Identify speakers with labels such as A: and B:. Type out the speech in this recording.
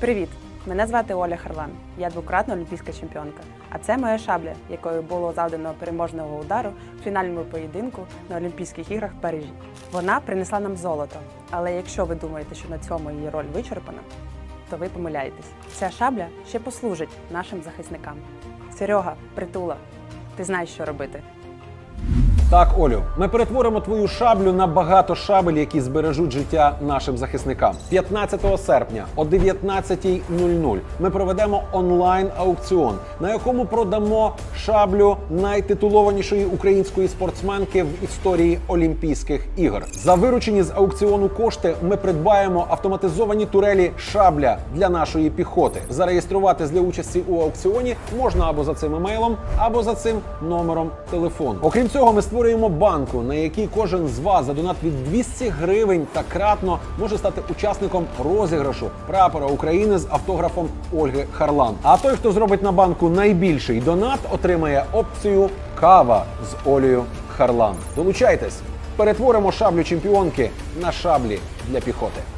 A: Привіт! Мене звати Оля Харлан. Я двократна олімпійська чемпіонка. А це моя шабля, якою було завдано переможного удару в фінальному поєдинку на Олімпійських іграх в Парижі. Вона принесла нам золото. Але якщо ви думаєте, що на цьому її роль вичерпана, то ви помиляєтесь. Ця шабля ще послужить нашим захисникам. Серега, Притула, ти знаєш, що робити.
B: Так, Олю, ми перетворимо твою шаблю на багато шабель, які збережуть життя нашим захисникам. 15 серпня о 19:00 ми проведемо онлайн-аукціон, на якому продамо шаблю найтитулованішої української спортсменки в історії Олімпійських ігор. За виручені з аукціону кошти ми придбаємо автоматизовані турелі «Шабля» для нашої піхоти. Зареєструватись для участі у аукціоні можна або за цим емейлом, або за цим номером телефону. Окрім цього, ми створюємо банку, на якій кожен з вас за донат від 200 гривень та кратно може стати учасником розіграшу прапора України з автографом Ольги Харлан. А той, хто зробить на банку найбільший донат, отримає опцію «Кава з Олею Харлан». Долучайтесь! Перетворимо шаблю чемпіонки на шаблі для піхоти.